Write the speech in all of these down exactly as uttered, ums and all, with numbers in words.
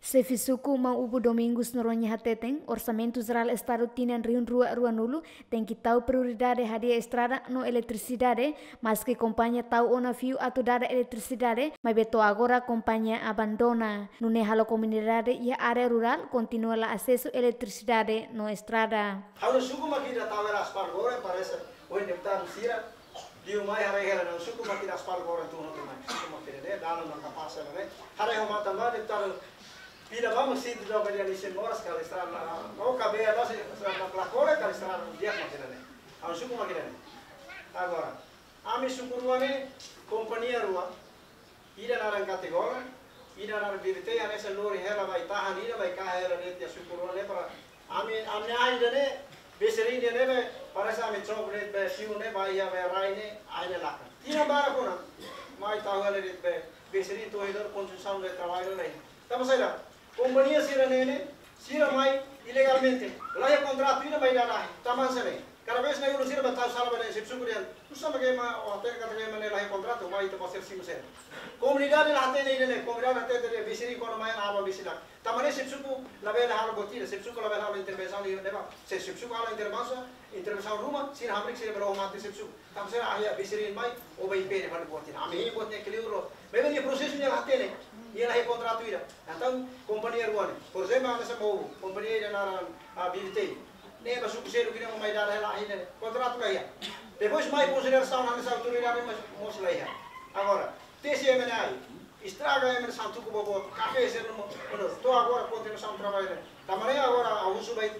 Sefisuku mau ubu domingos noronha hateteng, orçamento geral estado tinan riun rua rua nulu, tem que tal prioridade hadia estrada no eletricidade, mas que companhia tal ona fio atu dada eletricidade, mas beto agora companhia abandona. Nune halo comunidade e área rural continua la acesso eletricidade no estrada. Halo suku makida tawera aspal gore parece o deputado Sira diu mai hare hera no suku makida aspal gore tu no mai suku makida de dano no kapasa ne hare ho mata ma deputado pida vamos sim de jogar ali sem horas que ela está na o cabelo lá se na placora que ela está no dia makida ne halo suku makida ne agora ami suku ruane companhia rua ida na ran categoria ida na virte ane se lori hela vai tahan ida vai ka hela ne dia suku ruane para ami ami ainda ne beseri ne ne parece ami chocolate be fiu ne vai ya be rai ne aine la tina bara kona mai tahu ale be beseri to idar construção de trabalho ne tamo saída companhia sira ne ne sira mai ilegalmente lá é contrato ina vai dar taman sene cada vez na sira batau sala bene se sugurian usama que ma hotel ka tre mane lá é contrato mai to passer sim sen comunidade la hate ne ne comunidade hate de beseri kono mai aba besila tamane se suku la vela halo botira se suku la vela halo intervenção ni deba se se suku halo intervenção intervenção ruma sin hamrik se bro mate se suku tam se ahia beseri mai o vai pere van botina ami botne keliro me veni processo ni hate ne ni la é contrato ira então companhia ruane por exemplo ana se mo companhia na habilitei ne ba suku se lugina mai dar ela ainda contrato lá ia depois mai consideração na essa autoridade mas mos lá ia agora T C M N I estraga a emergência do bobo café ser no estou agora continuação trabalho também agora a uso vai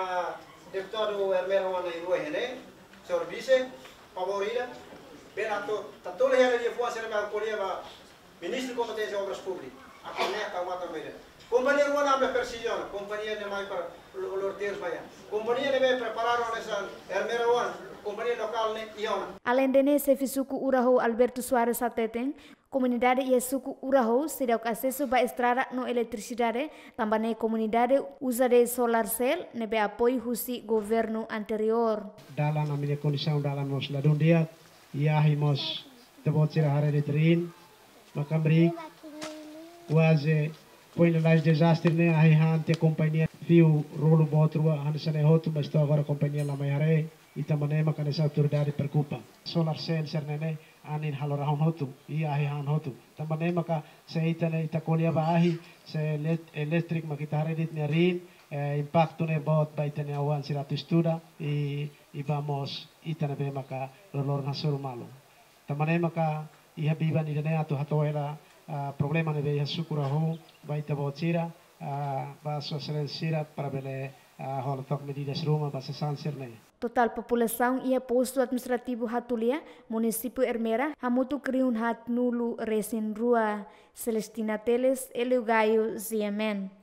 deputado Hermero na rua né serviço favorita berato tanto le era de foi ser mais colega ministro competência obras públicas a companhia calma também companhia rua na perseguição companhia de mais para lorteiros vai companhia deve preparar essa Hermero companhia local ne iona além de nesse fisuku uraho Alberto Soares Sateten comunidade e suku uraho será o acesso para estrada no eletricidade também comunidade usa de solar cell nebe apoio husi governo anterior dalam a minha condição dalam nos ladun dia ia himos tebot sira hare de trin makambri waze point de desastre ne ai hante companhia fio rolo botrua hansane hotu mas to agora companhia la maiare itamane makane essa autoridade preocupa solar cell sernene anin halorahon hotu ia ai han hotu tamane maka se itane itakolia bahi se electric makitare dit nerin impacto ne bot baitane awan siratu estuda e e vamos itane be maka lor nasur malo tamane maka ia biban idane atu hatoela problema ne be sukuraho baita botira ba social sira para bele holotok medidas ruma ba sansirne total população e posto administrativo Hatulia, município Hermera, hamutu kriun hat nulu resin rua Celestina Teles, Eleugaio, Ziemen.